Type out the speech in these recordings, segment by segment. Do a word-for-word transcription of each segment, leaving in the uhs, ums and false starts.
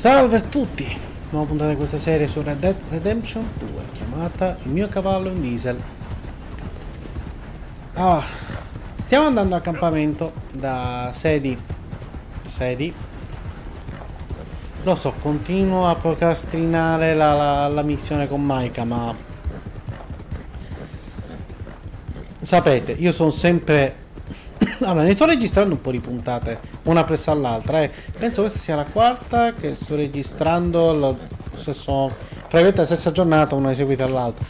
Salve a tutti! Nuova puntata di questa serie su Red Dead Redemption due, chiamata Il mio cavallo in diesel. Ah, stiamo andando al campamento da Sedi. Sedi. Lo so, continuo a procrastinare la, la, la missione con Micah, ma sapete, io sono sempre... Allora, ne sto registrando un po' di puntate, una presso all'altra, eh. Penso questa sia la quarta che sto registrando lo stesso, praticamente la stessa giornata, una eseguita all'altra.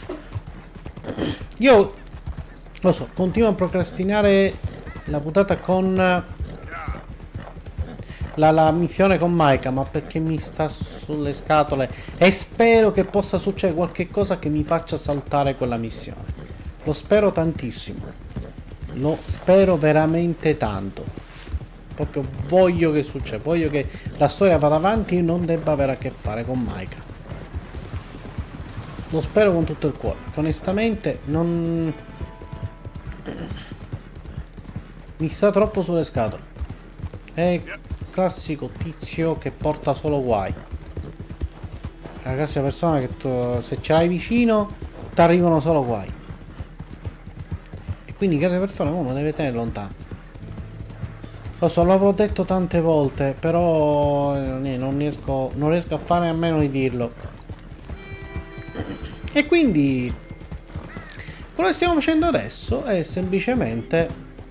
Io lo so, continuo a procrastinare la puntata con la, la missione con Micah, ma perché mi sta sulle scatole e spero che possa succedere qualche cosa che mi faccia saltare quella missione. Lo spero tantissimo. Lo spero veramente tanto. Proprio voglio che succeda. Voglio che la storia vada avanti e non debba avere a che fare con Micah. Lo spero con tutto il cuore. Che onestamente non... mi sta troppo sulle scatole. È il classico tizio che porta solo guai. La classica persona che tu, se ce l'hai vicino ti arrivano solo guai. Quindi che le persone uno deve tenere lontano. Lo so, l'avrò detto tante volte, però non riesco, non riesco a fare a meno di dirlo. E quindi quello che stiamo facendo adesso è semplicemente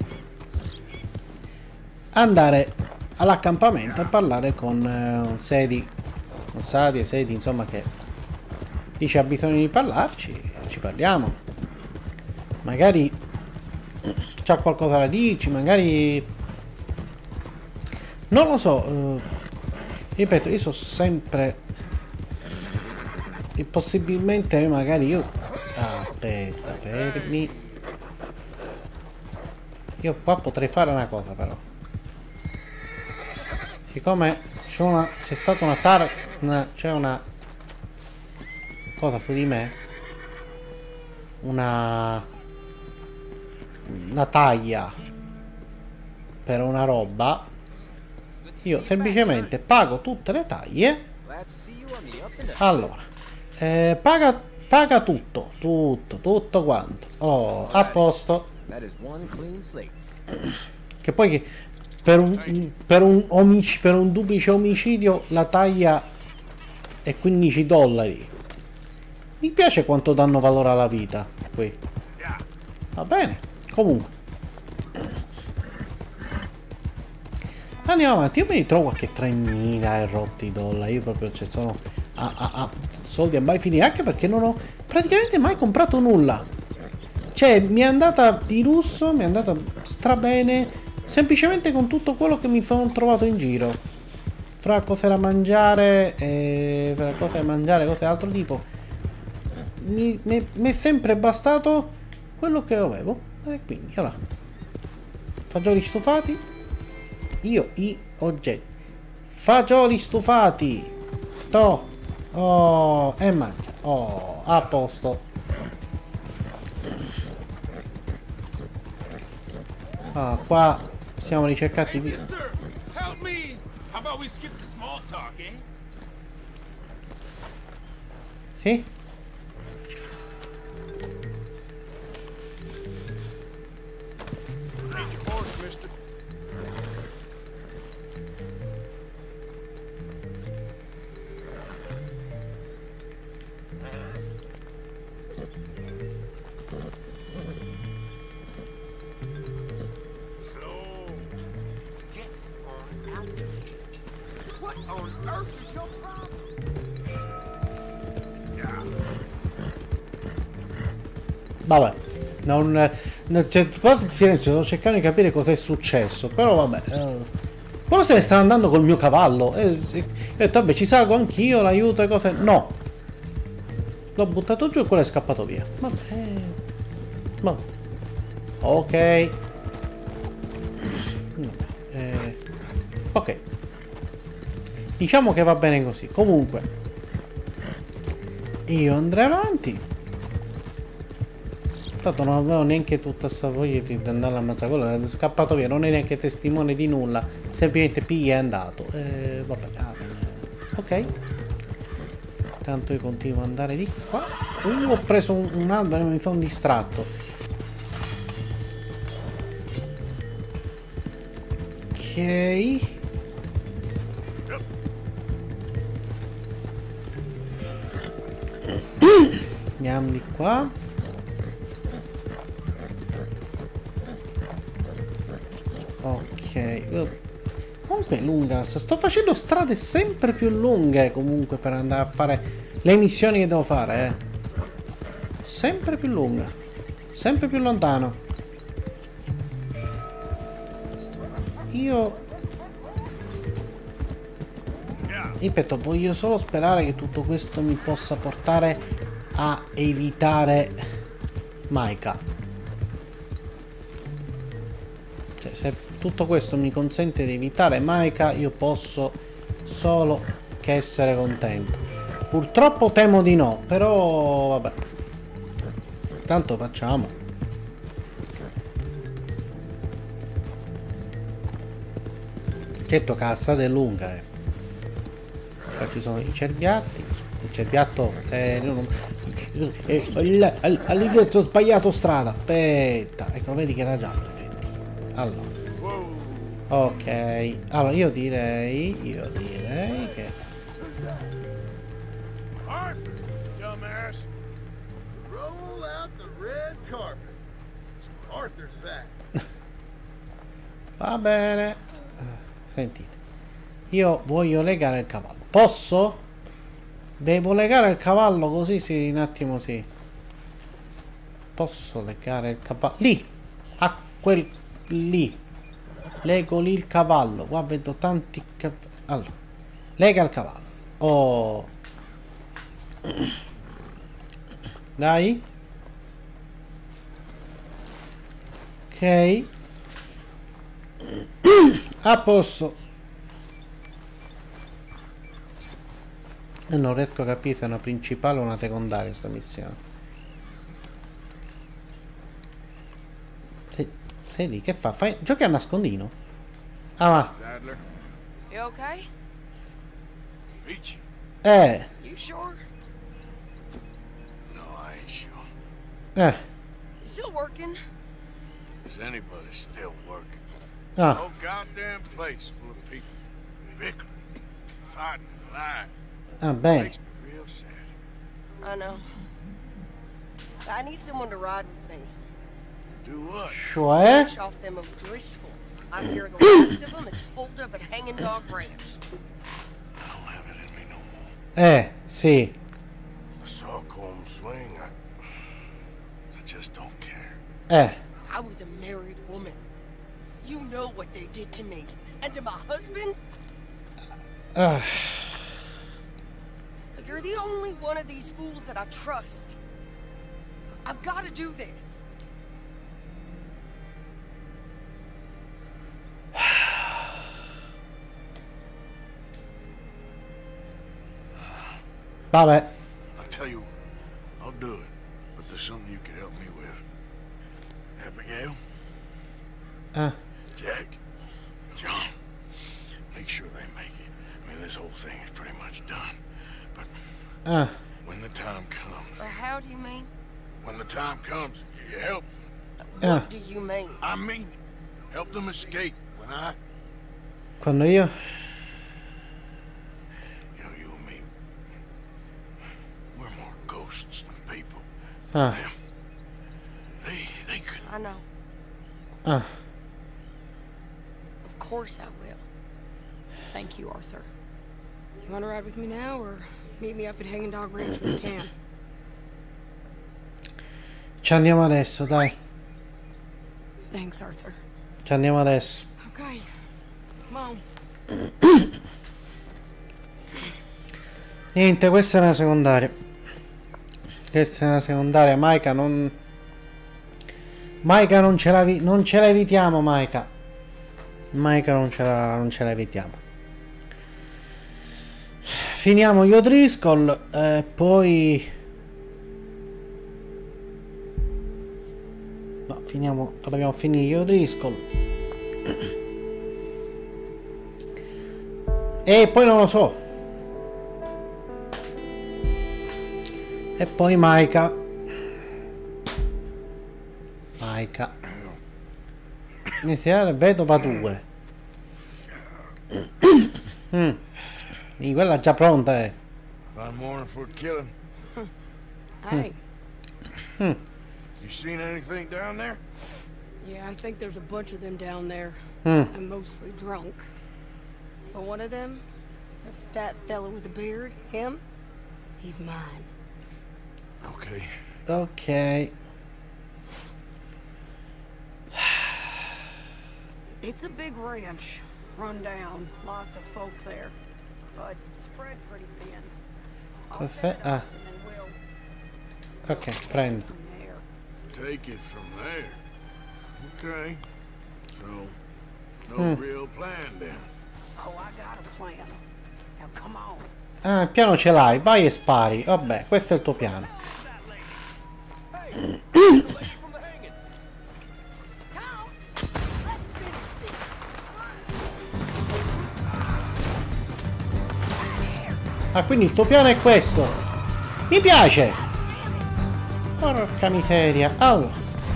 andare all'accampamento a parlare con eh, Sedi, con Sadi e Sedi, insomma, che dice ha bisogno di parlarci, ci parliamo. Magari c'ha qualcosa da dirci, magari non lo so, uh, ripeto, io so sempre e possibilmente magari io ah, aspetta, fermi, io qua potrei fare una cosa, però siccome c'è una c'è stata una tar una c'è una cosa su di me, una una taglia per una roba, io semplicemente pago tutte le taglie. Allora eh, paga paga tutto tutto tutto quanto, oh, a posto. Che poi che per un per un omic per un duplice omicidio la taglia è quindici dollari. Mi piace quanto danno valore alla vita qui, va bene. Comunque andiamo avanti. Io mi ritrovo qualche tremila e rotti dollari. Io proprio ci sono a, a, a soldi a mai finire, anche perché non ho praticamente mai comprato nulla. Cioè mi è andata di lusso, mi è andata strabene, semplicemente con tutto quello che mi sono trovato in giro, fra cose da mangiare e fra cose da mangiare, cose d'altro tipo. Mi, mi, mi è sempre bastato quello che avevo. E quindi allora, fagioli stufati, io i oggetti, fagioli stufati, to, oh, e mangia, oh, a posto. Ah, qua siamo ricercati di... Sì? Vabbè, non, non c'è quasi silenzio, sto cercando di capire cosa è successo, però vabbè, eh, quello se ne sta andando col mio cavallo, e eh, ho detto vabbè ci salgo anch'io, l'aiuto e cose, no, l'ho buttato giù e quello è scappato via, vabbè, vabbè. Ok, eh, ok, diciamo che va bene così. Comunque io andrei avanti. Tanto non avevo neanche tutta sta voglia di andare a ammazzare, quello è scappato via, non è neanche testimone di nulla, semplicemente P è andato. Eh, vabbè, ah, Ok. Tanto io continuo ad andare di qua. Uh, ho preso un, un albero e mi fa un distratto. Ok. Andiamo di qua. Ok. Comunque è lunga. Sto facendo strade sempre più lunghe comunque per andare a fare le missioni che devo fare, eh. Sempre più lunga. Sempre più lontano. Io... Ripeto, voglio solo sperare che tutto questo mi possa portare a evitare Micah. Cioè, se tutto questo mi consente di evitare Micah, io posso solo che essere contento. Purtroppo temo di no, però vabbè. Tanto facciamo. Certo che la strada è lunga, eh. Ci sono i cerbiatti. Il cerbiatto è... Eh, all'inizio ho sbagliato strada. Aspetta. Ecco, vedi che era già in effetti. Allora. Ok. Allora io direi. Io direi che. Arthur, dumbass. Roll out the red carpet. Arthur's back. Va bene. Sentite. Io voglio legare il cavallo. Posso? Devo legare il cavallo così sì, un attimo sì. Posso legare il cavallo? Lì! A quel lì. Lego lì il cavallo. Qua vedo tanti cavalli. Allora. Lega il cavallo. Oh. Dai. Ok. A posto. E non riesco a capire se è una principale o una secondaria questa missione. Se, senti, che fa? Fai, giochi a nascondino? Ah, va. Sadler, You okay? Peachy. Eh. You sure? No, I ain't sure. Eh. Still working? Is anybody still working? Ah. Whole goddamn place full of people bickering, fighting, and lying. Ah, bene. Makes me real sad. I know. I need someone to ride with me. Do what? Cioè? Finish off them O'Driscolls. I hear the last of them is holed up at Hanging Dog Ranch. I don't have it in me no more. Eh, sì. I saw Colm swing. I, I just don't care. Eh. I was a married woman. You know what they did to me. And to my husband? Ah. You're the only one of these fools that I trust. I've got to do this. Vabbè. I'll tell you what. I'll do it. But there's something you could help me with. Abigail? Ah. Jack? John? Make sure they make it. I mean, this whole thing is pretty much done. But Ah. when the time comes, Or how do you mean? when the time comes, you help them. Ah. What do you mean? I mean it. Help them escape. When I, Quando io... you know, you and me, we're more ghosts than people. Ah. Them, they, they could. I know. Ah. Of course I will. Thank you, Arthur. You want to ride with me now, or meet me up at Hanging Dog Ranch when you can? Ci andiamo adesso, dai. Thanks, Arthur. Ci andiamo adesso. Okay. Come on. Niente, questa è una secondaria. Questa è una secondaria. Micah non... Micah non ce la, vi... non ce la evitiamo, Micah. Micah non ce la, non ce la evitiamo. Finiamo gli O'Driscoll e eh, poi... No, finiamo... Dobbiamo finire gli O'Driscoll. E poi non lo so. E poi Maika. Maika. Iniziare vedova due. mm. E quella già pronta è. Fine morning for killing. Hey. Mm. You seen anything down there? Yeah, I think there's a bunch of them down there. Mm. I'm mostly drunk. But one of them is a fat fella with a beard. Him? He's mine. Okay. Ok. It's a big ranch. Run down. Lots of folk there. But spread pretty thin. I'll Cos'è? set it Ah. up and then we'll Ok, prendo. from there. Take it from there. Okay. So, no Hmm. real plan then. Oh, I got a plan. Now come on. Ah, il piano ce l'hai, vai e spari. Vabbè, questo è il tuo piano. Ah, quindi il tuo piano è questo. Mi piace. Porca miseria. Allora.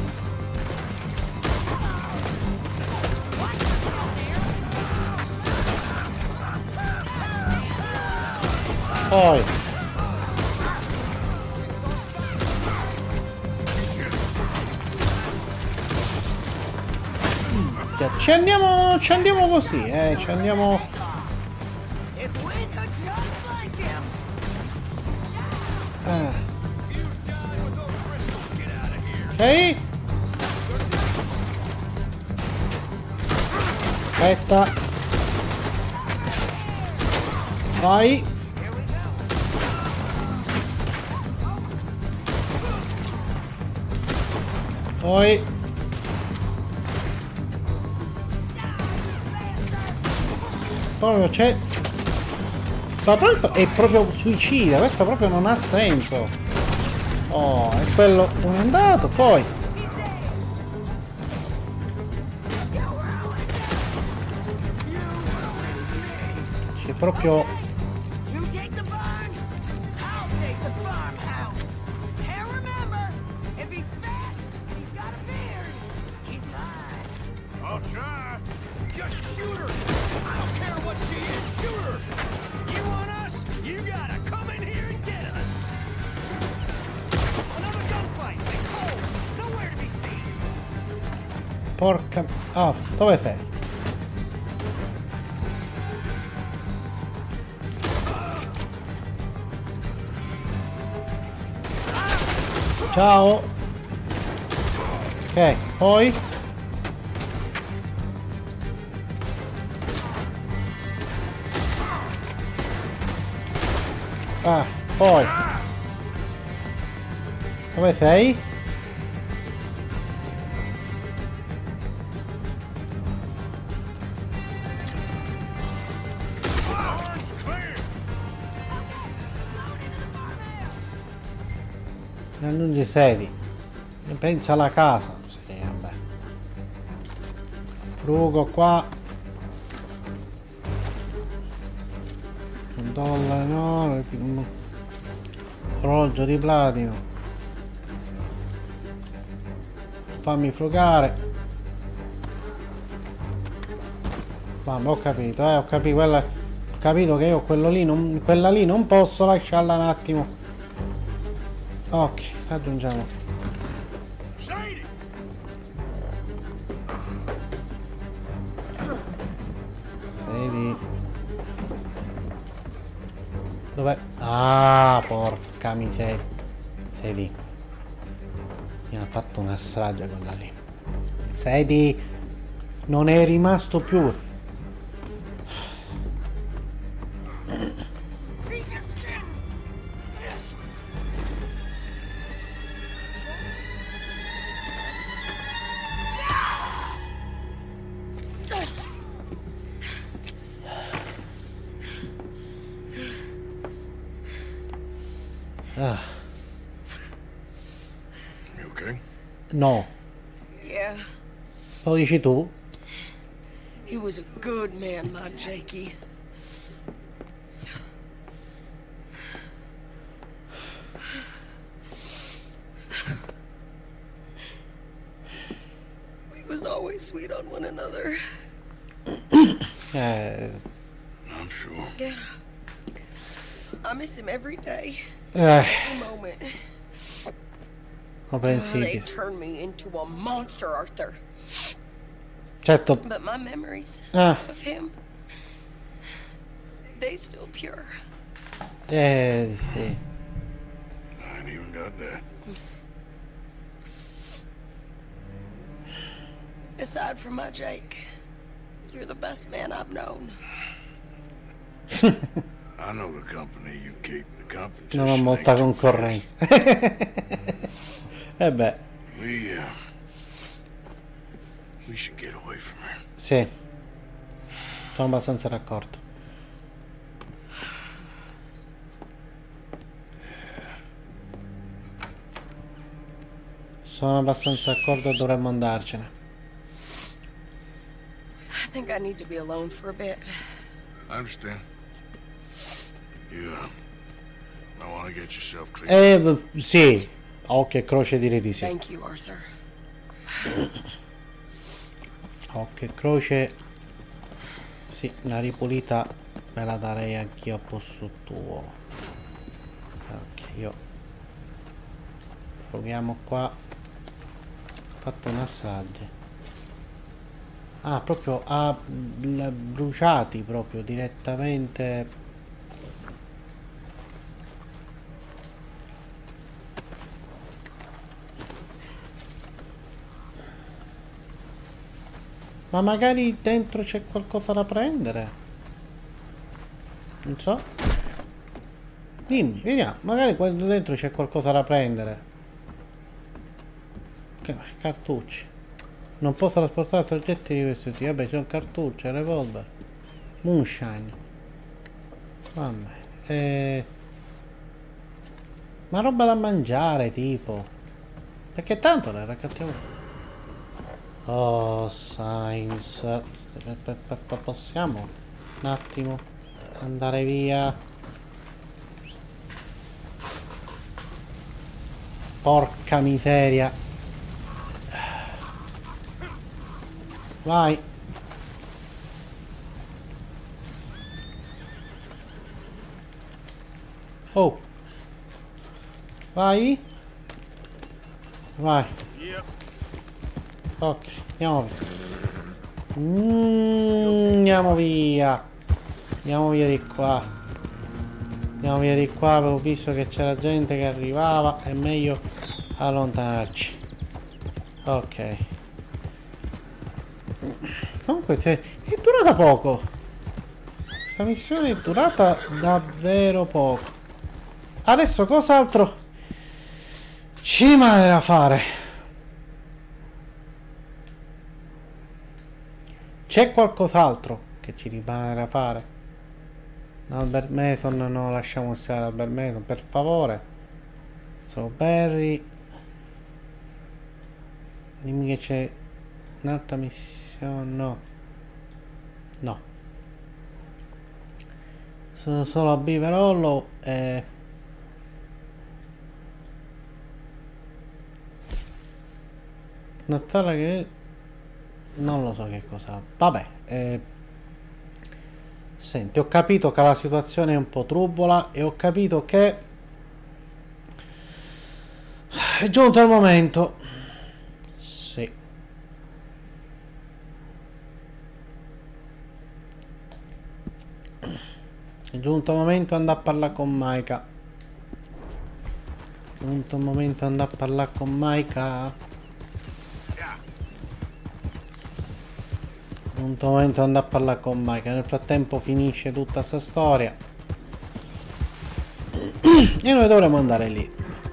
Poi. Ci andiamo, ci andiamo così, eh, ci andiamo. Ah. Ok. Aspetta. Vai. Poi. Proprio c'è. Ma questo è proprio suicida, questo proprio non ha senso. Oh, è quello non è andato, poi. C'è proprio. You take the barn, I'll take the farmhouse. And remember, if he's fat and he's got a beard, he's mine. I'll try. Just shoot her! I don't care what she is, shoot her! You want us? You gotta come in here and get us! Another gunfight! It's cold! Nowhere to be seen! Porca. Ah, dove sei? Ciao. Ok, poi. Ah, poi. Dove sei? Barn's clear. Non ci sedi. Pensa alla casa. Sì, vabbè. Frugo qua. Un dollaro, no. un orologio di platino. Fammi frugare. Vabbè, ho capito, eh, ho capito. Quella, ho capito che io quello lì non, quella lì non posso lasciarla un attimo. Ok, aggiungiamo. Shady. Vedi. Dov'è? Ah, porca miseria. Sedi. Mi ha fatto una strage quella lì. Sedi. Non è rimasto più. Ah, You okay? no. Yeah, Lo dici tu? he was a good man, my Jakey. sweet on one another. Eh, I'm sure. Yeah. I miss him every day, eh, every moment. Oh, they comprensibile. turned me into a monster, Arthur. Certo. But my memories Ah, of him, they still pure. eh, sì. I ain't even got that. Aside from my Jake, you're the best man I've known. I know the company you keep. The competition. Non ho molta ain't too concorrenza. E beh, fast. We, uh, we should get away from her. sì. Sono abbastanza d'accordo. Sono abbastanza d'accordo, dovremmo andarcene. I think I need to be alone for a bit. I understand. You, uh, I want to get yourself clear. Eh, v- sì. Occhio e croce direi di sì. Thank you, Arthur. Occhio e croce. Sì, la ripulita me la darei anch'io a posto tuo. Ok, io proviamo qua. Ho fatto un assaggio. Ah, proprio a bl- bruciati proprio direttamente. Ma magari dentro c'è qualcosa da prendere. Non so. Dimmi, vediamo. Magari qua dentro c'è qualcosa da prendere. Che- Cartucci. Non posso trasportare altri oggetti di questo tipo. Vabbè, c'è un cartuccio, revolver. Moonshine. Vabbè. Eh... Ma roba da mangiare, tipo. Perché tanto la raccattiamo. Oh, Science. Possiamo un attimo andare via? Porca miseria. Vai. Oh. Vai. Vai. Ok, andiamo via. Mm, andiamo via. Andiamo via di qua. Andiamo via di qua, avevo visto che c'era gente che arrivava. È meglio allontanarci. Ok. Comunque cioè, è durata poco. Questa missione è durata davvero poco. Adesso cos'altro ci rimane da fare? C'è qualcos'altro che ci rimane da fare? Albert Mason, no, lasciamo stare Albert Mason, per favore. Strawberry. Dimmi che c'è un'altra missione, no. No. Sono solo a Beaver Hollow e... Notare che... Non lo so che cosa. Vabbè. Eh... Senti, ho capito che la situazione è un po' trubola e ho capito che è giunto il momento. Sì. È giunto il momento di andare a parlare con Maika. È giunto il momento di andare a parlare con Maika. È giunto il momento di andare a parlare con Maika. Nel frattempo finisce tutta sta storia. E noi dovremo andare lì.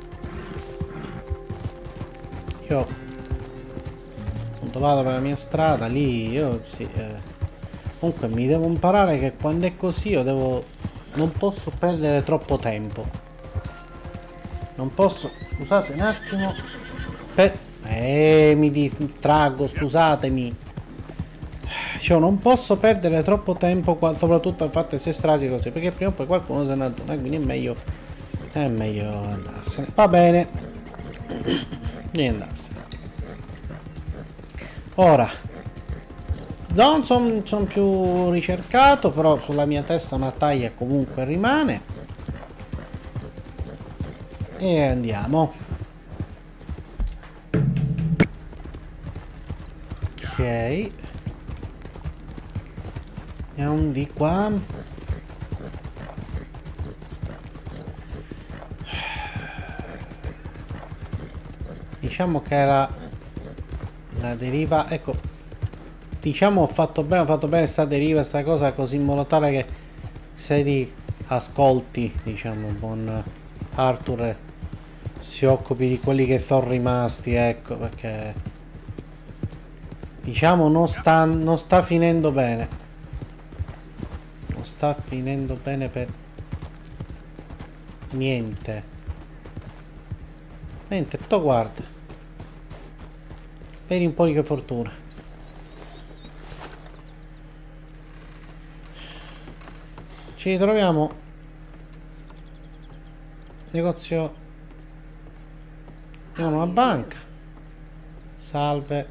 Io appunto vado per la mia strada lì. Io sì. Eh. Comunque mi devo imparare che quando è così io devo... Non posso perdere troppo tempo. Non posso... Scusate un attimo. Per... Eh, mi distraggo, scusatemi. Cioè, non posso perdere troppo tempo, qua, soprattutto al fatto che si stragi così, perché prima o poi qualcuno se ne aduna, quindi è meglio... È meglio andarsene. Va bene. Devi andarsene. Ora, non sono son più ricercato, però sulla mia testa una taglia comunque rimane. E andiamo. Ok. Andiamo di qua. Diciamo che era la deriva, ecco, diciamo ho fatto bene, ho fatto bene sta deriva, sta cosa così in modo tale che se ti ascolti, diciamo, buon Arthur si occupi di quelli che sono rimasti, ecco, perché diciamo non sta, non sta finendo bene, non sta finendo bene per niente, niente, to guarda. Vedi un po' di che fortuna. Ci ritroviamo. Negozio. Andiamo alla banca. Salve.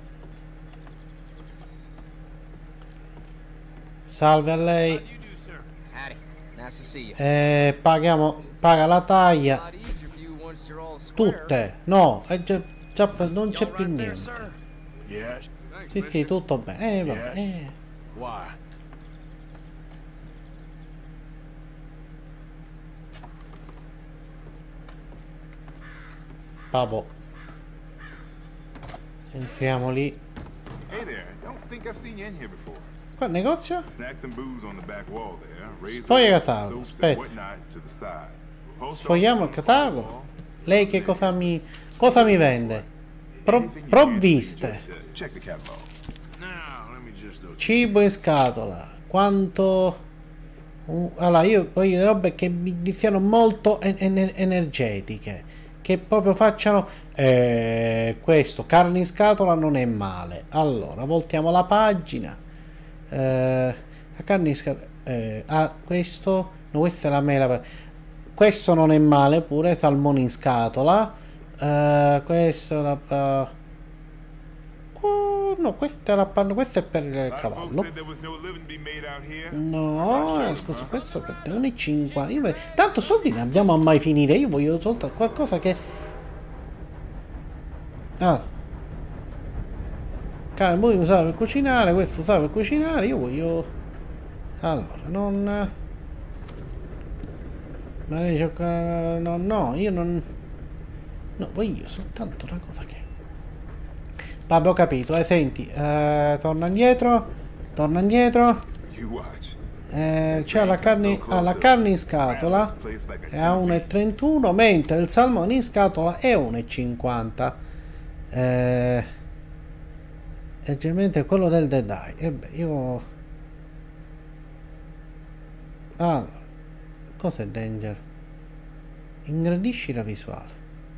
Salve a lei. Howdy. Nice to see you. Eh, paghiamo. Paga la taglia. A lot easier for you once you're all square. Tutte. No, è già, già non c'è più niente. Yes. Sì, sì, tutto bene. Eh, vabbè. Eh. Why? Vabbè. Entriamo lì. Hey there, don't think I've seen you in here before. Qua il negozio? Snacks and booze on the back wall there. Razors, Sfoglia il catalogo, soaps and aspetta. whatnot to the side. Post Sfogliamo il office on the catalogo. wall. Lei che cosa mi cosa mi vende? Pro- Anything you provviste. fancy, just, uh, check the catalog. Now, let me just look. Cibo in scatola. Quanto uh, allora io voglio le robe che mi siano molto en- en- energetiche, che proprio facciano eh, questo, carne in scatola non è male. Allora, voltiamo la pagina. Eh, la carne in scatola eh, ah, questo, no, questa è la mela per- questo non è male pure, salmone in scatola. Eh, questo è la uh, no, questa è la panna, questo è per il A lot of folks cavallo. said there was no living to be made out here. No, eh, scusa, questo per te uno e cinquanta. Io ve- tanto soldi ne abbiamo a mai finire. Io voglio soltanto qualcosa che. Ah. Cane, voi usate per cucinare, questo usate per cucinare. Io voglio. Allora, non. Ma lei gioca. No, no, io non. No, voglio soltanto una cosa che. Vabbè, ho capito, eh, senti, eh, torna indietro. Torna indietro. You watch. Eh, c'è la carne, ah, la carne in scatola è a uno e trentuno, mentre il salmone in scatola è uno e cinquanta. Eh, leggermente quello del Dead Eye. E beh, io. Allora, cos'è Danger? Ingrandisci la visuale.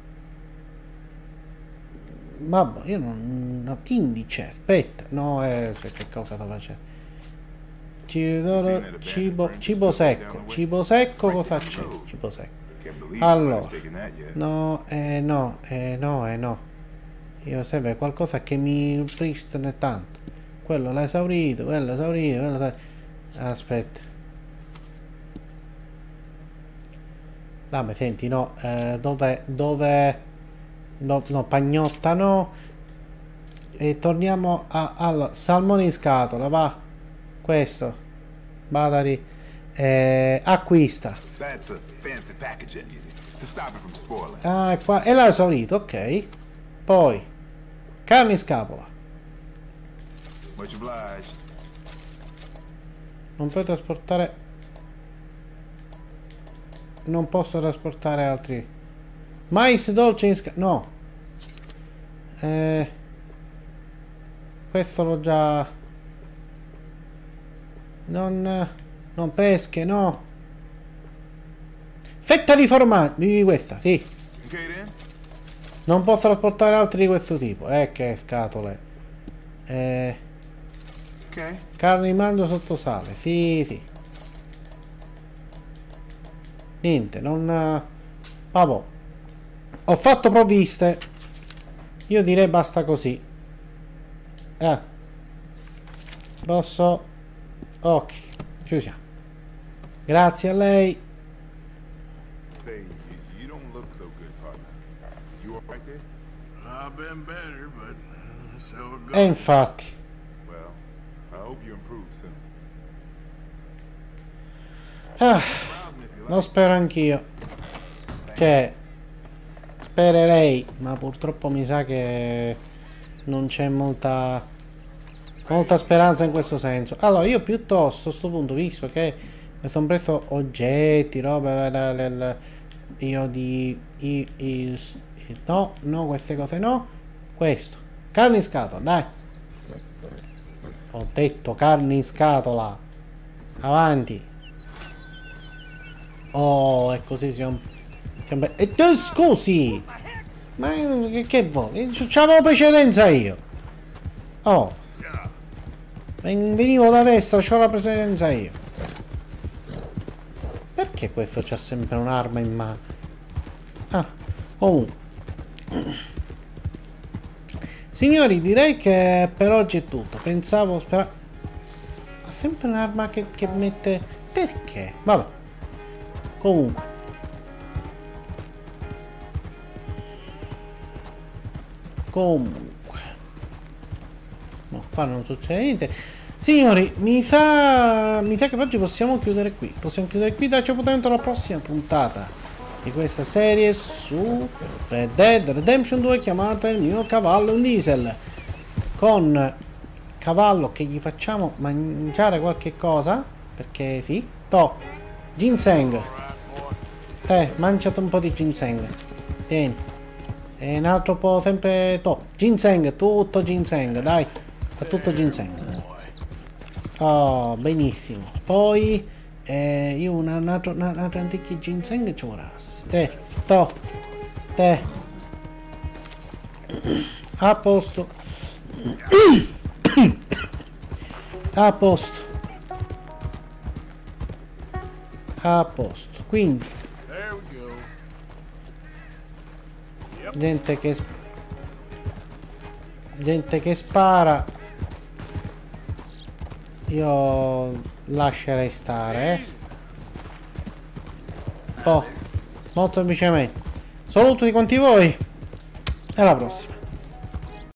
Vabbè, io non. No, indice, aspetta, no, eh, cioè, che cosa sta facendo? Cibo, cibo, cibo secco, cibo secco, cosa c'è? Cibo secco. Can't believe Allora, nobody's taken that yet. no, eh no, eh no, eh no. Io serve qualcosa che mi pristine tanto. Quello l'ha esaurito, quello l'ha esaurito, quello l'ha... Aspetta. Vabbè, senti, no, eh, dove, dove... No, no, pagnotta no. E torniamo a, al salmone in scatola, va. Questo. Vada lì. Eh, acquista. That's a fancy packaging to stop it from spoiling. Ah, è qua. E l'ha esaurito, ok. Poi. Carne in scapola. Much obliged. Non puoi trasportare. Non posso trasportare altri. Mais dolce in scatola. No. Eh, questo l'ho già. Non. Non pesche, no. Fetta di formaggio. Di questa, sì. Okay then. Non posso trasportare altri di questo tipo. Eh, che scatole. Eh, Okay. carne di manzo sotto sale. Sì, sì. Niente, non. Vabbè. Ho fatto provviste. Io direi basta così. Eh. Posso? Ok, chiusiamo. Grazie a lei. Say, you, you don't look so good, partner. You all right there? I've been better, but uh, so it goes. E infatti. Well, I hope you improve soon. Ah, lo spero anch'io. Cioè, spererei, ma purtroppo mi sa che non c'è molta molta speranza in questo senso. Allora, io piuttosto a sto punto, visto che mi sono preso oggetti, roba, la, la, la, io di i, i, i, no, no, queste cose no. Questo, carne in scatola, dai. Ho detto carne in scatola. Avanti. Oh, e così siamo... siamo e tu scusi! Ma che, che vuoi? C'avevo precedenza io! Oh! Ven- Venivo da destra, c'ho la precedenza io! Perché questo c'ha sempre un'arma in mano? Ah, comunque. Signori, direi che per oggi è tutto. Pensavo, spera... Ha sempre un'arma che, che mette... Perché? Vabbè. Comunque. Comunque. No, qua non succede niente. Signori, mi sa... Mi sa che oggi possiamo chiudere qui. Possiamo chiudere qui. Darci appuntamento alla prossima puntata di questa serie su Red Dead Redemption due, chiamata Il mio cavallo è un diesel. Con cavallo che gli facciamo mangiare qualche cosa. Perché sì. To. Ginseng. Eh, mangiate un po' di ginseng. Tieni. E un altro po' sempre to. Ginseng, tutto ginseng, dai. Fa tutto ginseng. Oh, benissimo. Poi eh, io un altro, un altro antichi ginseng ci vorrà. Te, to. Te. A posto. A posto. A posto. Quindi gente che gente che spara io lascerei stare, eh. Oh, molto semplicemente. Saluto di quanti voi e alla prossima.